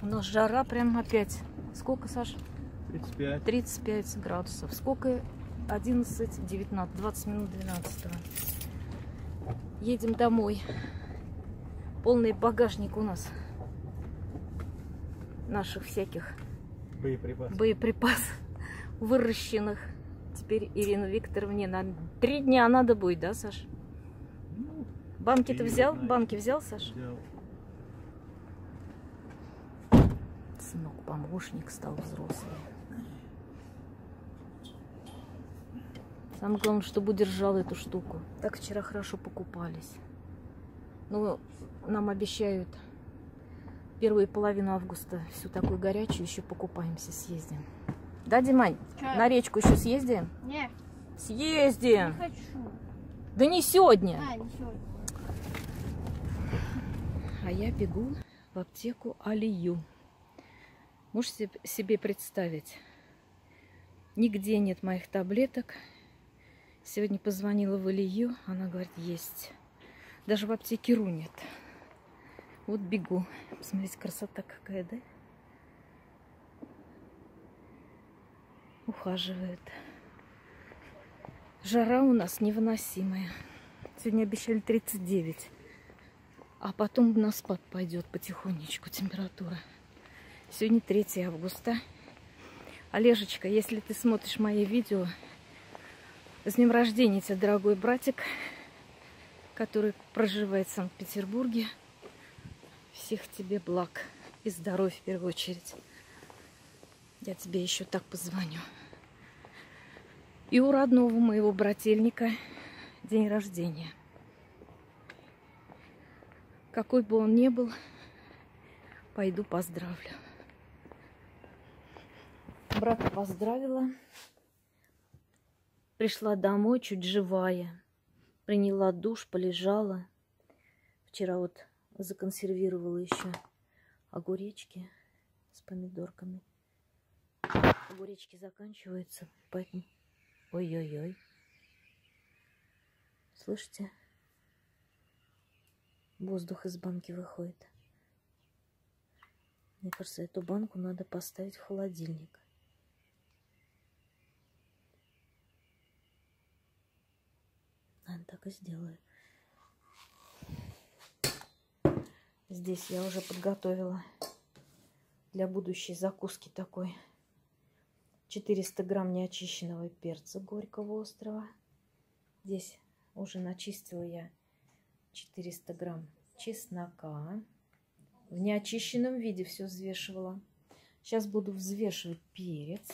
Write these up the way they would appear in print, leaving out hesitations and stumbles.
У нас жара прям опять. Сколько, Саш? 35. 35 градусов. Сколько? 11, 19, 20 минут 12. Едем домой. Полный багажник у нас. Наших всяких боеприпасов выращенных. Теперь Ирину Викторовне на 3 дня надо будет, да, Саш? Ну, банки ты взял? Банки взял, Саш? Взял. Сынок, помощник стал взрослый. Самое главное, чтобы удержал эту штуку. Так вчера хорошо покупались. Ну, нам обещают первую половину августа всю такую горячую еще покупаемся, съездим. Да, Димань? Че? На речку еще съездим? Нет. Съездим! Не хочу. Да не сегодня! Не сегодня. А я бегу в аптеку Алию. Можете себе представить? Нигде нет моих таблеток. Сегодня позвонила в Алию. Она говорит, есть. Даже в аптеке РУ нет. Вот бегу. Посмотрите, красота какая, да? Ухаживает. Жара у нас невыносимая. Сегодня обещали 39. А потом на спад пойдет потихонечку температура. Сегодня 3 августа. Олежечка, если ты смотришь мои видео, с днем рождения тебя, дорогой братик, который проживает в Санкт-Петербурге. Всех тебе благ и здоровья в первую очередь. Я тебе еще так позвоню. И у родного моего брательника день рождения. Какой бы он ни был, пойду поздравлю. Брата поздравила. Пришла домой чуть живая. Приняла душ, полежала. Вчера вот законсервировала еще огуречки с помидорками. Огуречки заканчиваются, поэтому... Ой-ой-ой. Слышите? Воздух из банки выходит. Мне кажется, эту банку надо поставить в холодильник. Наверное, так и сделаю. Здесь я уже подготовила для будущей закуски такой 400 грамм неочищенного перца горького острого. Здесь уже начистила я 400 грамм чеснока. В неочищенном виде все взвешивала. Сейчас буду взвешивать перец.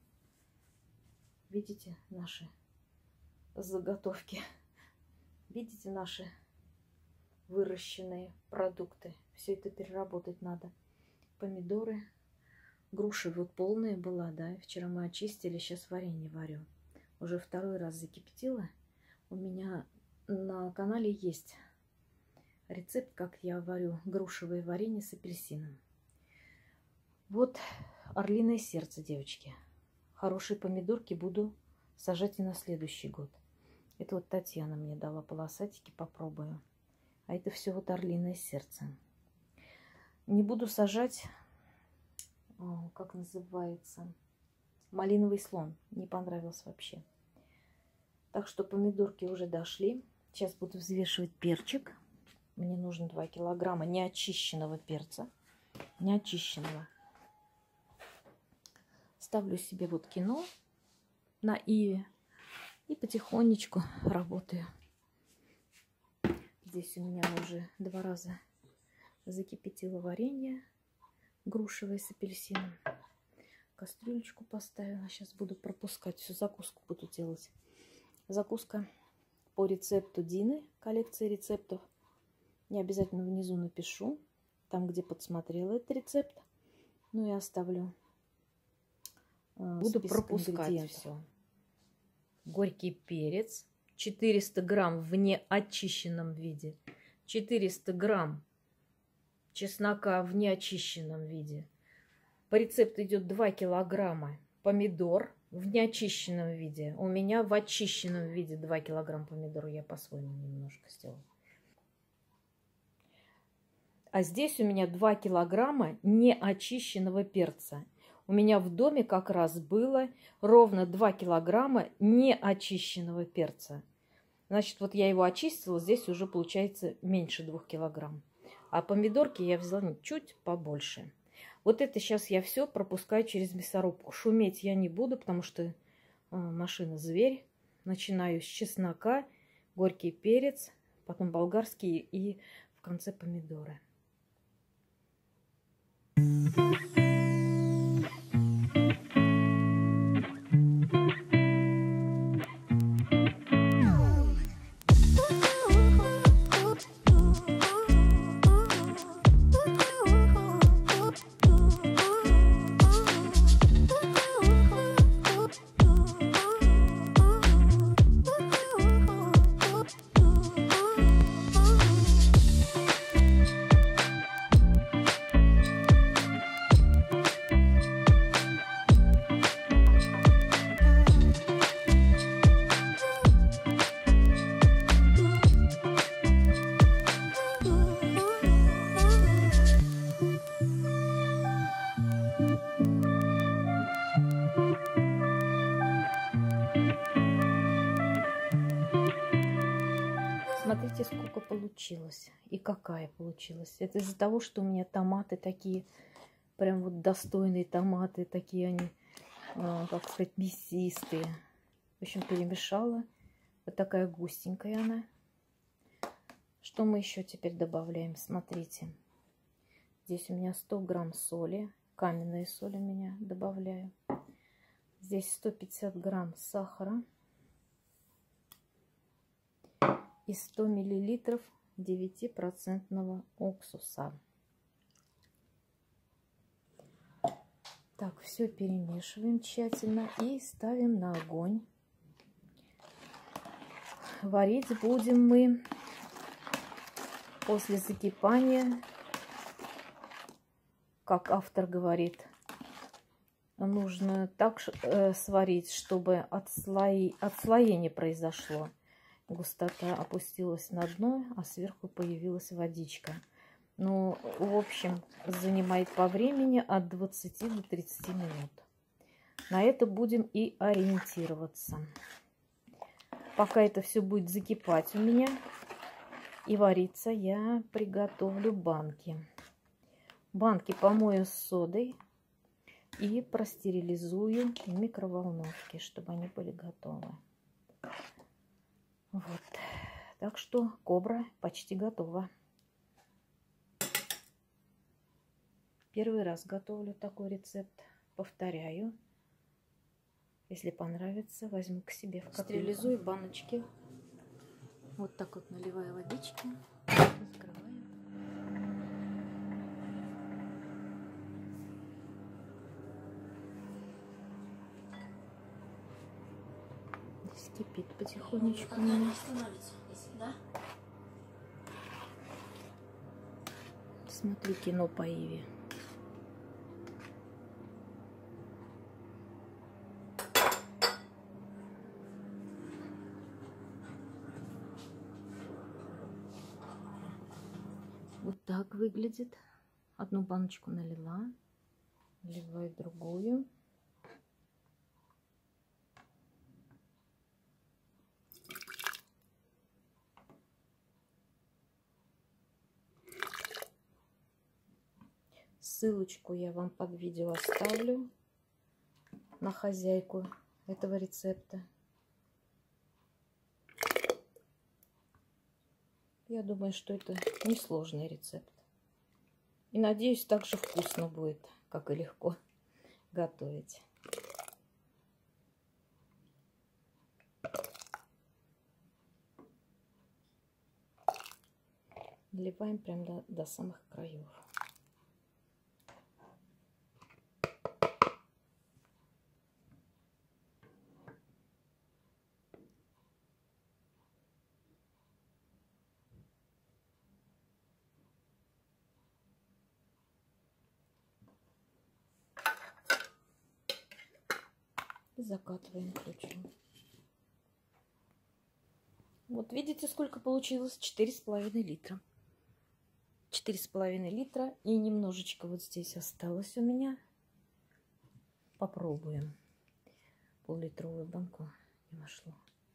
Видите наши заготовки? Видите наши выращенные продукты? Все это переработать надо. Помидоры. Груша вот полная была, да. Вчера мы очистили, сейчас варенье варю. Уже 2-й раз закипятила. У меня на канале есть рецепт, как я варю грушевое варенье с апельсином. Вот орлиное сердце, девочки. Хорошие помидорки буду сажать и на следующий год. Это вот Татьяна мне дала полосатики, попробую. А это все вот орлиное сердце. Не буду сажать, как называется, малиновый слон. Не понравился вообще. Так что помидорки уже дошли. Сейчас буду взвешивать перчик. Мне нужно 2 килограмма неочищенного перца. Неочищенного. Ставлю себе вот кино на Иве. И потихонечку работаю. Здесь у меня уже 2 раза закипятила варенье грушевое с апельсином. Кастрюлечку поставила. Сейчас буду пропускать. Всю закуску буду делать. Закуска по рецепту Дины. Коллекция рецептов. Я обязательно внизу напишу. Там, где подсмотрела этот рецепт. Ну и оставлю. Буду пропускать все. Горький перец. 400 грамм в неочищенном виде. 400 грамм чеснока в неочищенном виде. По рецепту идет 2 килограмма помидор в неочищенном виде. У меня в очищенном виде 2 килограмма помидор. Я по-своему немножко сделала. А здесь у меня 2 килограмма неочищенного перца. У меня в доме как раз было ровно 2 килограмма неочищенного перца. Значит, вот я его очистила, здесь уже получается меньше 2 килограмм. А помидорки я взяла чуть побольше. Вот это сейчас я все пропускаю через мясорубку. Шуметь я не буду, потому что машина зверь. Начинаю с чеснока, горький перец, потом болгарский и в конце помидоры. Смотрите, сколько получилось и какая получилась. Это из-за того, что у меня томаты такие, прям вот достойные томаты, такие они, как сказать, мясистые. В общем, перемешала. Вот такая густенькая она. Что мы еще теперь добавляем? Смотрите. Здесь у меня 100 грамм соли. Каменная соль у меня добавляю. Здесь 150 грамм сахара. И 100 миллилитров 9% уксуса. Так, все перемешиваем тщательно и ставим на огонь. Варить будем мы после закипания, как автор говорит, нужно так сварить, чтобы отслоение произошло. Густота опустилась на дно, а сверху появилась водичка. Ну, в общем, занимает по времени от 20 до 30 минут. На это будем и ориентироваться. Пока это все будет закипать у меня и вариться, я приготовлю банки. Банки помою с содой и простерилизую в микроволновке, чтобы они были готовы. Вот. Так что кобра почти готова. Первый раз готовлю такой рецепт. Повторяю. Если понравится, возьму к себе в котлету. Стерилизую баночки. Вот так вот наливаю водички. Закрываю. Здесь кипит потихонечку у меня. Смотрю кино по Иве. Вот так выглядит. Одну баночку налила. Наливаю другую. Ссылочку я вам под видео оставлю на хозяйку этого рецепта. Я думаю, что это несложный рецепт. И надеюсь, так же вкусно будет, как и легко готовить. Наливаем прям до самых краев. И закатываем ключом. Вот видите, сколько получилось? 4,5 литра. 4,5 литра. И немножечко вот здесь осталось у меня. Попробуем. Пол-литровую банку не вошло.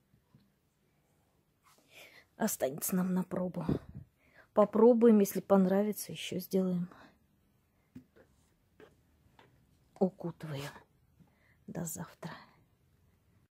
Останется нам на пробу. Попробуем, если понравится, еще сделаем. Укутываю. До завтра.